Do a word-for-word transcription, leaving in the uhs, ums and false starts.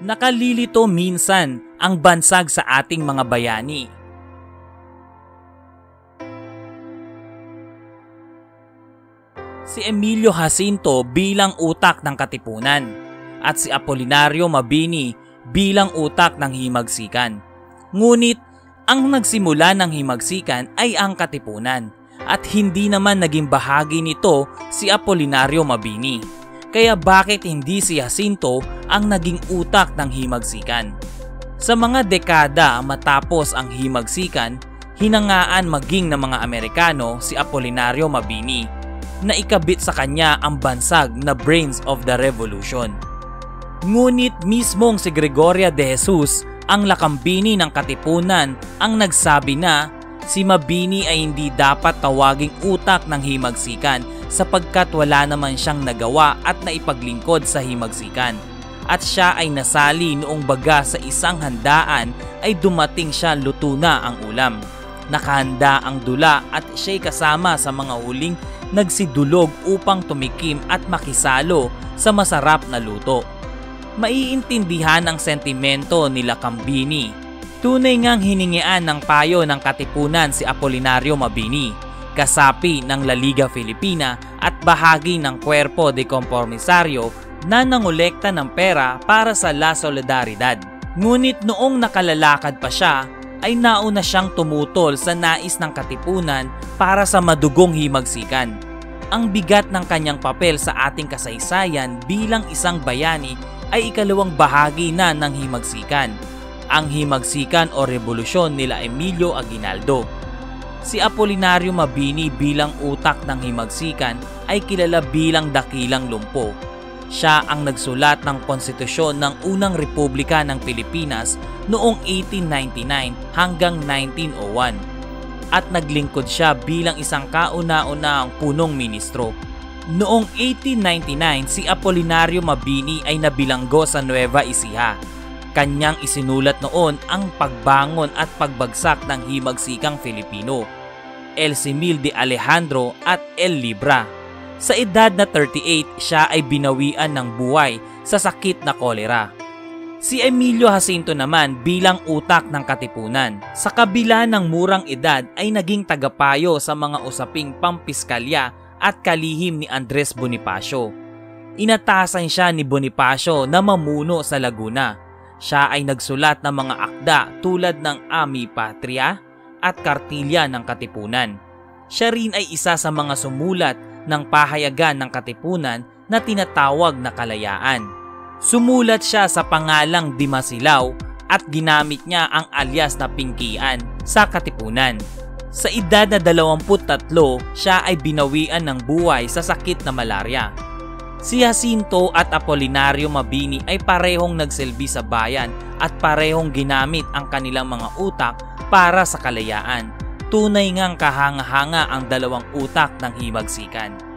Nakalilito minsan ang bansag sa ating mga bayani. Si Emilio Jacinto bilang utak ng Katipunan at si Apolinario Mabini bilang utak ng himagsikan. Ngunit ang nagsimula ng himagsikan ay ang Katipunan at hindi naman naging bahagi nito si Apolinario Mabini. Kaya bakit hindi si Jacinto ang naging utak ng himagsikan? Sa mga dekada matapos ang himagsikan, hinangaan maging ng mga Amerikano si Apolinario Mabini na ikabit sa kanya ang bansag na brains of the revolution. Ngunit mismong si Gregoria de Jesus, ang lakambini ng Katipunan, ang nagsabi na si Mabini ay hindi dapat tawaging utak ng himagsikan sapagkat wala naman siyang nagawa at naipaglingkod sa himagsikan. At siya ay nasali noong baga sa isang handaan ay dumating siya luto na ang ulam. Nakahanda ang dula at siya'y kasama sa mga huling nagsidulog upang tumikim at makisalo sa masarap na luto. Maiintindihan ang sentimento ni Lakambini. Tunay ngang hiningian ng payo ng Katipunan si Apolinario Mabini, kasapi ng La Liga Filipina at bahagi ng Cuerpo de Compromisario na nangolekta ng pera para sa La Solidaridad. Ngunit noong nakalalakad pa siya, ay nauna siyang tumutol sa nais ng Katipunan para sa madugong himagsikan. Ang bigat ng kanyang papel sa ating kasaysayan bilang isang bayani ay ikalawang bahagi na ng himagsikan, ang himagsikan o revolusyon nila Emilio Aguinaldo. Si Apolinario Mabini bilang utak ng himagsikan ay kilala bilang dakilang lumpo. Siya ang nagsulat ng konstitusyon ng unang republika ng Pilipinas noong eighteen ninety-nine hanggang nineteen oh one at naglingkod siya bilang isang kauna-unahang punong ministro. Noong eighteen ninety-nine, si Apolinario Mabini ay nabilanggo sa Nueva Ecija. Kanyang isinulat noon ang pagbangon at pagbagsak ng himagsikang Filipino, El Simil de Alejandro at El Libra. Sa edad na thirty-eight, siya ay binawian ng buhay sa sakit na kolera. Si Emilio Jacinto naman bilang utak ng Katipunan, sa kabila ng murang edad ay naging tagapayo sa mga usaping pampiskalya at kalihim ni Andres Bonifacio. Inatasan siya ni Bonifacio na mamuno sa Laguna. Siya ay nagsulat ng mga akda tulad ng Ami Patria at Kartilya ng Katipunan. Siya rin ay isa sa mga sumulat ng pahayagan ng Katipunan na tinatawag na Kalayaan. Sumulat siya sa pangalang Dimasilaw at ginamit niya ang alias na Pingkian sa Katipunan. Sa edad na dalawampu't tatlo, siya ay binawian ng buhay sa sakit na malarya. Si Jacinto at Apolinario Mabini ay parehong nagsilbi sa bayan at parehong ginamit ang kanilang mga utak para sa kalayaan. Tunay ngang kahanga-hanga ang dalawang utak ng himagsikan.